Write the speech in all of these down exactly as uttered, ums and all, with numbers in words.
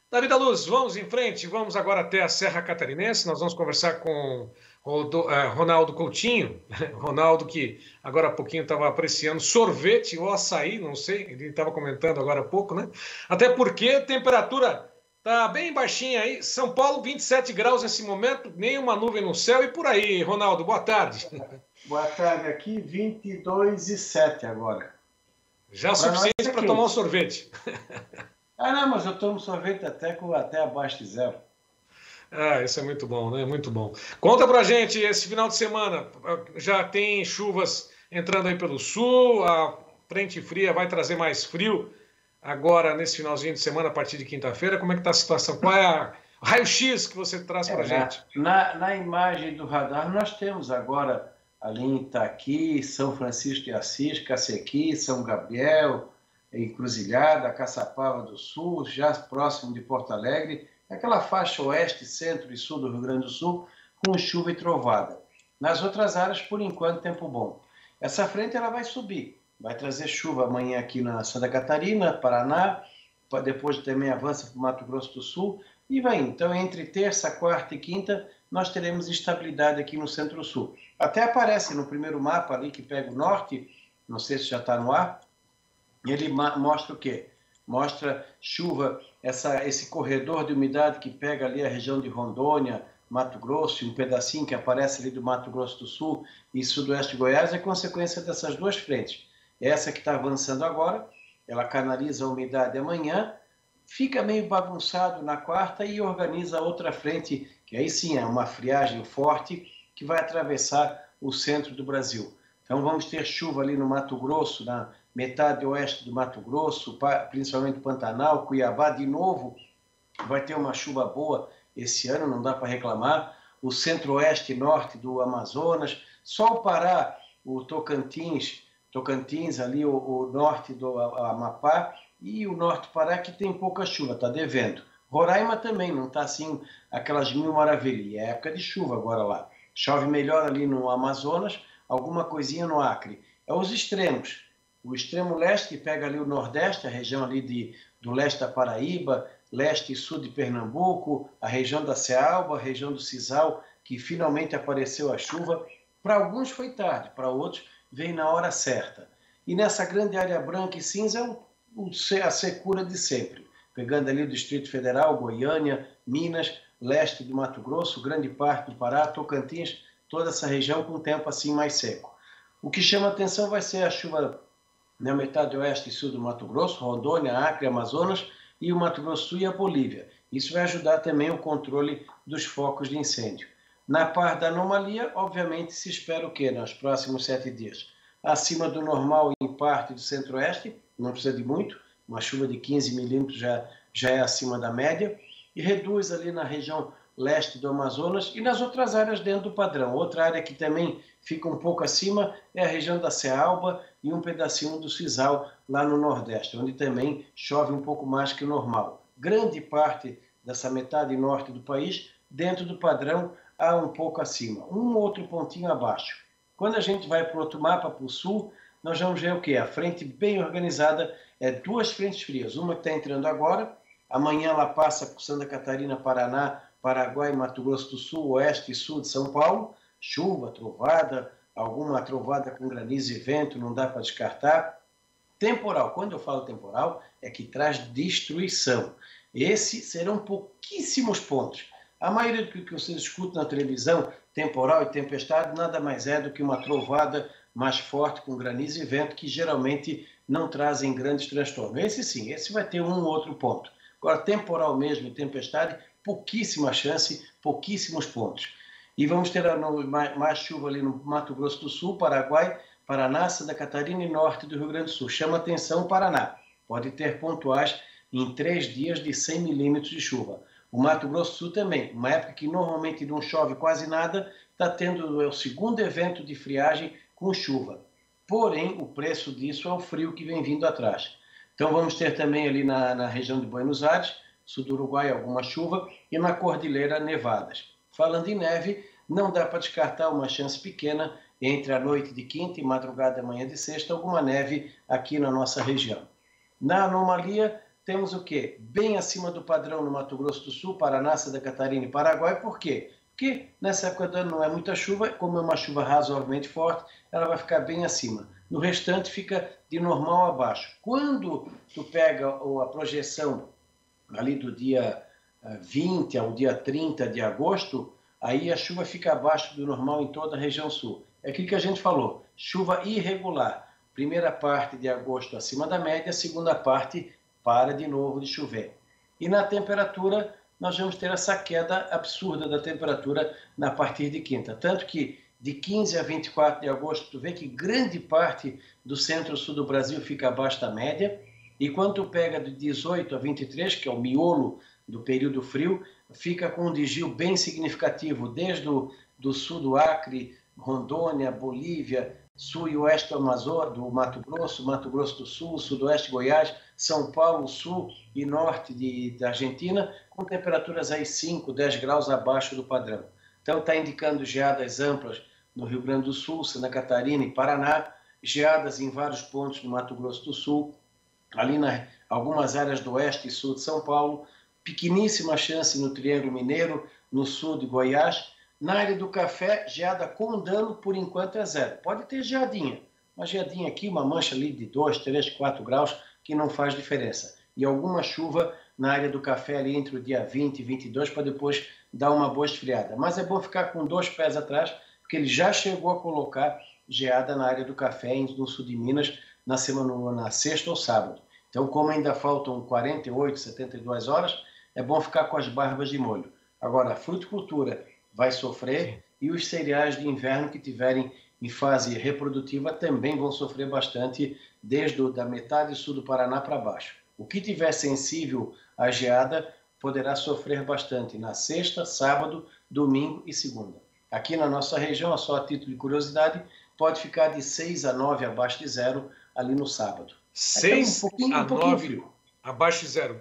Davi da Luz, vamos em frente, vamos agora até a Serra Catarinense, nós vamos conversar com o eh, Ronaldo Coutinho, Ronaldo que agora há pouquinho estava apreciando sorvete ou açaí, não sei, ele estava comentando agora há pouco, né? Até porque a temperatura está bem baixinha aí, São Paulo vinte e sete graus nesse momento, nenhuma nuvem no céu e por aí, Ronaldo, boa tarde. Boa tarde, aqui vinte e dois e sete agora. Já o suficiente para tomar um sorvete. Ah, não, mas eu tomo sorvete até, com, até abaixo de zero. Ah, isso é muito bom, né? Muito bom. Conta pra gente, esse final de semana já tem chuvas entrando aí pelo sul, a frente fria vai trazer mais frio agora nesse finalzinho de semana, a partir de quinta-feira. Como é que tá a situação? Qual é a raio-x que você traz pra É, gente? na, na, na imagem do radar, nós temos agora ali em Itaqui, São Francisco de Assis, Cacequi, São Gabriel, Encruzilhada, Caçapava do Sul, já próximo de Porto Alegre, aquela faixa oeste, centro e sul do Rio Grande do Sul, com chuva e trovada. Nas outras áreas, por enquanto, tempo bom. Essa frente ela vai subir, vai trazer chuva amanhã aqui na Santa Catarina, Paraná, depois também avança para o Mato Grosso do Sul, e vai. Então, entre terça, quarta e quinta, nós teremos instabilidade aqui no Centro-Sul. Até aparece no primeiro mapa ali que pega o norte, não sei se já está no ar, e ele mostra o quê? Mostra chuva, essa, esse corredor de umidade que pega ali a região de Rondônia, Mato Grosso, e um pedacinho que aparece ali do Mato Grosso do Sul e sudoeste de Goiás, é consequência dessas duas frentes. Essa que está avançando agora, ela canaliza a umidade amanhã, fica meio bagunçado na quarta e organiza outra frente, que aí sim é uma friagem forte, que vai atravessar o centro do Brasil. Então vamos ter chuva ali no Mato Grosso, na metade oeste do Mato Grosso, principalmente Pantanal, Cuiabá, de novo, vai ter uma chuva boa esse ano, não dá para reclamar. O centro-oeste e norte do Amazonas, só o Pará, o Tocantins, Tocantins ali, o, o norte do Amapá e o norte do Pará, que tem pouca chuva, está devendo. Roraima também não está assim, aquelas mil maravilhas, é época de chuva agora lá. Chove melhor ali no Amazonas, alguma coisinha no Acre. É os extremos. O extremo leste, que pega ali o nordeste, a região ali de, do leste da Paraíba, leste e sul de Pernambuco, a região da Cealba, a região do Cisal, que finalmente apareceu a chuva. Para alguns foi tarde, para outros veio na hora certa. E nessa grande área branca e cinza, o, a secura de sempre. Pegando ali o Distrito Federal, Goiânia, Minas, leste do Mato Grosso, grande parte do Pará, Tocantins, toda essa região com tempo assim mais seco. O que chama atenção vai ser a chuva na metade oeste e sul do Mato Grosso, Rondônia, Acre, Amazonas e o Mato Grosso do Sul e a Bolívia. Isso vai ajudar também o controle dos focos de incêndio. Na parte da anomalia, obviamente, se espera o quê nos próximos sete dias? Acima do normal em parte do centro-oeste, não precisa de muito, uma chuva de quinze milímetros já, já é acima da média, e reduz ali na região leste do Amazonas e nas outras áreas dentro do padrão. Outra área que também fica um pouco acima é a região da Cealba e um pedacinho do Cisal lá no Nordeste, onde também chove um pouco mais que o normal. Grande parte dessa metade norte do país dentro do padrão há um pouco acima, um outro pontinho abaixo. Quando a gente vai para o outro mapa, para o sul, nós vamos ver o que? A frente bem organizada é duas frentes frias, uma que está entrando agora, amanhã ela passa por Santa Catarina, Paraná, Paraguai, Mato Grosso do Sul, oeste e sul de São Paulo, chuva, trovada, alguma trovada com granizo e vento, não dá para descartar. Temporal, quando eu falo temporal, é que traz destruição. Esses serão pouquíssimos pontos. A maioria do que vocês escutam na televisão, temporal e tempestade, nada mais é do que uma trovada mais forte com granizo e vento, que geralmente não trazem grandes transtornos. Esse sim, esse vai ter um ou outro ponto. Agora, temporal mesmo e tempestade, pouquíssima chance, pouquíssimos pontos. E vamos ter mais chuva ali no Mato Grosso do Sul, Paraguai, Paraná, Santa Catarina e norte do Rio Grande do Sul. Chama atenção o Paraná. Pode ter pontuais em três dias de cem milímetros de chuva. O Mato Grosso do Sul também, uma época que normalmente não chove quase nada, está tendo o segundo evento de friagem com chuva. Porém, o preço disso é o frio que vem vindo atrás. Então vamos ter também ali na, na região de Buenos Aires, sul do Uruguai, alguma chuva, e na Cordilheira, nevadas. Falando em neve, não dá para descartar uma chance pequena entre a noite de quinta e madrugada da manhã de sexta, alguma neve aqui na nossa região. Na anomalia, temos o quê? Bem acima do padrão no Mato Grosso do Sul, Paraná, Santa Catarina e Paraguai. Por quê? Porque nessa época do ano não é muita chuva, como é uma chuva razoavelmente forte, ela vai ficar bem acima. No restante fica de normal a baixo. Quando tu pega a projeção ali do dia vinte ao dia trinta de agosto, aí a chuva fica abaixo do normal em toda a região sul. É aquilo que a gente falou, chuva irregular. Primeira parte de agosto acima da média, segunda parte para de novo de chover. E na temperatura, nós vamos ter essa queda absurda da temperatura na partir de quinta. Tanto que de quinze a vinte e quatro de agosto, tu vê que grande parte do centro-sul do Brasil fica abaixo da média. E quando tu pega de dezoito a vinte e três, que é o miolo do período frio, fica com um desvio bem significativo, desde o do sul do Acre, Rondônia, Bolívia, sul e oeste do Amazonas, do Mato Grosso, Mato Grosso do Sul, sudoeste de Goiás, São Paulo, sul e norte de, da Argentina, com temperaturas aí cinco, dez graus abaixo do padrão. Então está indicando geadas amplas no Rio Grande do Sul, Santa Catarina e Paraná, geadas em vários pontos no Mato Grosso do Sul, ali em algumas áreas do oeste e sul de São Paulo, pequeníssima chance no Triângulo Mineiro, no sul de Goiás. Na área do café, geada com dano, por enquanto é zero. Pode ter geadinha, uma geadinha aqui, uma mancha ali de dois, três, quatro graus, que não faz diferença. E alguma chuva na área do café ali entre o dia vinte e vinte e dois, para depois dar uma boa esfriada. Mas é bom ficar com dois pés atrás, porque ele já chegou a colocar geada na área do café no sul de Minas, na semana, na sexta ou sábado. Então, como ainda faltam quarenta e oito, setenta e duas horas, é bom ficar com as barbas de molho. Agora, a fruticultura vai sofrer e os cereais de inverno que tiverem em fase reprodutiva também vão sofrer bastante, desde a da metade sul do Paraná para baixo. O que tiver sensível à geada poderá sofrer bastante na sexta, sábado, domingo e segunda. Aqui na nossa região, só a título de curiosidade, pode ficar de seis a nove abaixo de zero ali no sábado. seis então, um pouquinho, a um pouquinho nove frio. Abaixo de zero.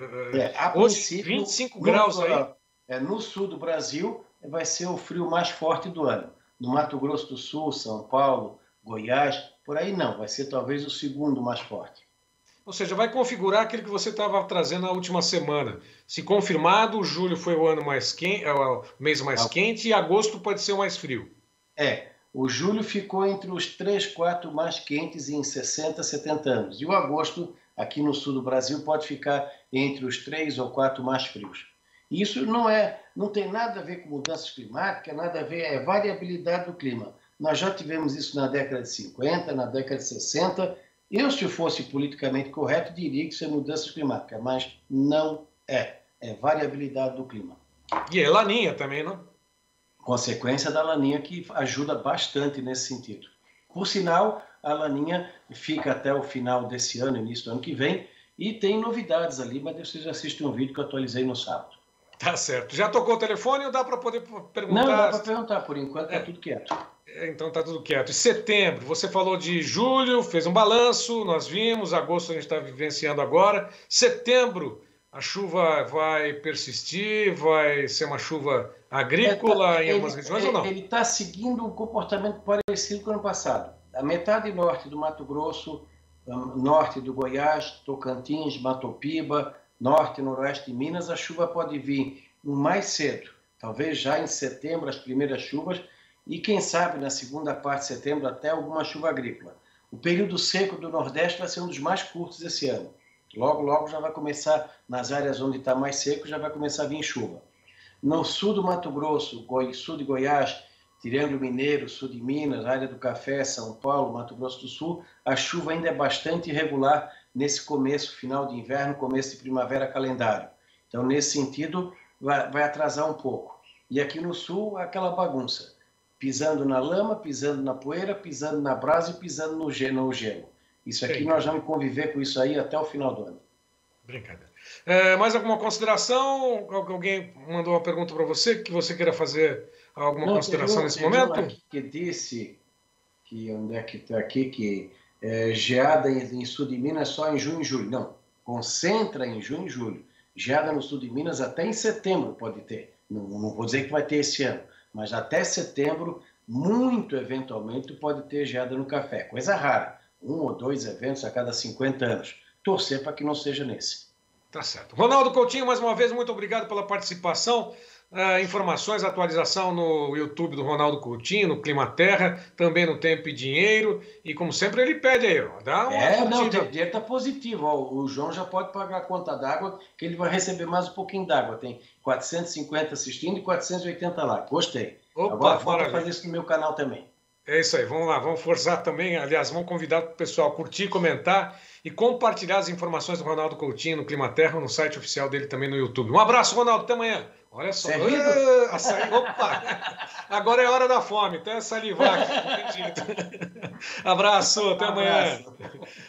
É, a Hoje, princípio, vinte e cinco no, graus aí. É, no sul do Brasil vai ser o frio mais forte do ano. No Mato Grosso do Sul, São Paulo, Goiás, por aí não. Vai ser talvez o segundo mais forte. Ou seja, vai configurar aquilo que você estava trazendo na última semana. Se confirmado, julho foi o ano mais quente, é o mês mais ah. quente, e agosto pode ser o mais frio. É, o julho ficou entre os três, quatro mais quentes em sessenta, setenta anos. E o agosto, aqui no sul do Brasil, pode ficar entre os três ou quatro mais frios. Isso não, é, não tem nada a ver com mudanças climáticas, nada a ver, é variabilidade do clima. Nós já tivemos isso na década de cinquenta, na década de sessenta. Eu, se fosse politicamente correto, diria que isso é mudanças climáticas, mas não é. É variabilidade do clima. E é laninha também, não? Consequência da laninha, que ajuda bastante nesse sentido. Por sinal, a laninha fica até o final desse ano, início do ano que vem, e tem novidades ali, mas vocês assistem um vídeo que eu atualizei no sábado. Tá certo. Já tocou o telefone ou dá para poder perguntar? Não, dá para perguntar. Por enquanto, é. tá tudo quieto. Então tá tudo quieto. E setembro, você falou de julho, fez um balanço, nós vimos, agosto a gente está vivenciando agora. Setembro, a chuva vai persistir, vai ser uma chuva agrícola é, em algumas ele, regiões ele, ou não? Ele está seguindo um comportamento parecido com o ano passado. A metade norte do Mato Grosso, norte do Goiás, Tocantins, Mato Piba, norte e noroeste de Minas, a chuva pode vir mais cedo, talvez já em setembro as primeiras chuvas, e quem sabe na segunda parte de setembro até alguma chuva agrícola. O período seco do Nordeste vai ser um dos mais curtos esse ano. Logo, logo já vai começar, nas áreas onde está mais seco, já vai começar a vir chuva. No sul do Mato Grosso, sul de Goiás, Triângulo Mineiro, sul de Minas, área do Café, São Paulo, Mato Grosso do Sul, a chuva ainda é bastante irregular nesse começo, final de inverno, começo de primavera calendário. Então, nesse sentido, vai, vai atrasar um pouco. E aqui no sul, aquela bagunça. Pisando na lama, pisando na poeira, pisando na brasa e pisando no gelo. No gelo. Isso aqui, nós vamos conviver com isso aí até o final do ano. Brincadeira. É, mais alguma consideração? Alguém mandou uma pergunta para você que você queira fazer alguma Não, consideração um, nesse momento? Um aqui que disse, que onde é que está aqui, que é, geada em, em sul de Minas só em junho e julho. Não, concentra em junho e julho. Geada no sul de Minas até em setembro pode ter. Não, não vou dizer que vai ter esse ano, mas até setembro, muito eventualmente, pode ter geada no café. Coisa rara. Um ou dois eventos a cada cinquenta anos. Torcer para que não seja nesse. Tá certo. Ronaldo Coutinho, mais uma vez, muito obrigado pela participação. Uh, informações, atualização no YouTube do Ronaldo Coutinho, no Clima Terra, também no Tempo e Dinheiro. E como sempre, ele pede aí, ó, dá uma É, não, o curtida. dinheiro está positivo. Ó, o João já pode pagar a conta d'água, que ele vai receber mais um pouquinho d'água. Tem quatrocentos e cinquenta assistindo e quatrocentos e oitenta lá. Gostei. Opa, agora falta maravilha. fazer isso no meu canal também. É isso aí, vamos lá, vamos forçar também. Aliás, vamos convidar o pessoal a curtir, comentar e compartilhar as informações do Ronaldo Coutinho no Clima Terra, no site oficial dele também no YouTube. Um abraço, Ronaldo, até amanhã. Olha só. Uh, açaí, opa! Agora é hora da fome, até salivar aqui. Abraço, até amanhã. Abraço.